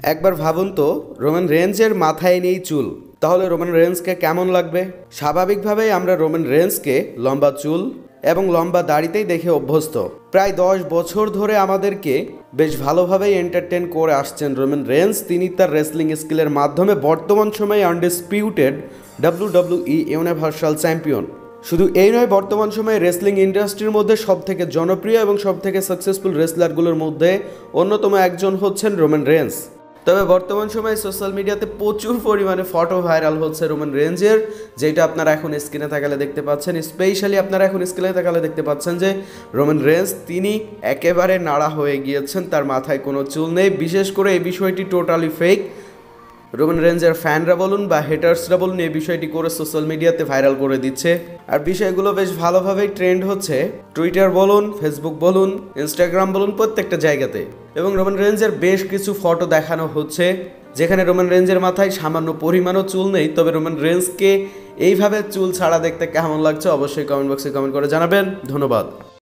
একবার ভাবুন তো, রোমান রেঞ্জের মাথায় নেই চুল, তাহলে রোমান রেঞ্জকে কেমন লাগবে? স্বাভাবিকভাবেই আমরা রোমান রেঞ্জকে লম্বা চুল এবং লম্বা দাড়িতেই দেখে অভ্যস্ত। প্রায় 10 বছর ধরে আমাদেরকে বেশ ভালোভাবেই এন্টারটেন করে আসছেন রোমান রেঞ্জ। তিনি তার রেসলিং স্কিলের মাধ্যমে বর্তমান সময়ে আনডিসপিউটেড WWE ইউনিভার্সাল চ্যাম্পিয়ন। শুধু এই নয়, বর্তমান সময়ে রেসলিং ইন্ডাস্ট্রির মধ্যে সবথেকে জনপ্রিয় এবং সবথেকে সাকসেসফুল রেসলারগুলোর মধ্যে অন্যতম একজন হচ্ছেন রোমান রেঞ্জ। তবে বর্তমান সময়ে সোশ্যাল মিডিয়াতে প্রচুর পরিমাণে ফটো ভাইরাল হচ্ছে রোমান রেঞ্জের, যেটা আপনারা এখন স্ক্রিনে তাকালে দেখতে পাচ্ছেন। স্পেশালি আপনারা এখন স্ক্রিনে তাকালে দেখতে পাচ্ছেন যে রোমান রেঞ্জ তিনি একেবারে নাড়া হয়ে গিয়েছেন, তার মাথায় কোনো চুল নেই। বিশেষ করে এই বিষয়টি টোটালি ফেক। রোমান রেঞ্জের ফ্যানরা বলুন বা হেটার্সরা বলুন, এই বিষয়টি করে সোশ্যাল মিডিয়াতে ভাইরাল করে দিচ্ছে। আর বিষয়গুলো বেশ ভালোভাবেই ট্রেন্ড হচ্ছে, টুইটার বলুন, ফেসবুক বলুন, ইনস্টাগ্রাম বলুন, প্রত্যেকটা জায়গাতে। এবং রোমান রেঞ্জের বেশ কিছু ফটো দেখানো হচ্ছে যেখানে রোমান রেঞ্জের মাথায় সামান্য পরিমাণও চুল নেই। তবে রোমান রেঞ্জকে এইভাবে চুল ছাড়া দেখতে কেমন লাগছে অবশ্যই কমেন্ট বক্সে কমেন্ট করে জানাবেন। ধন্যবাদ।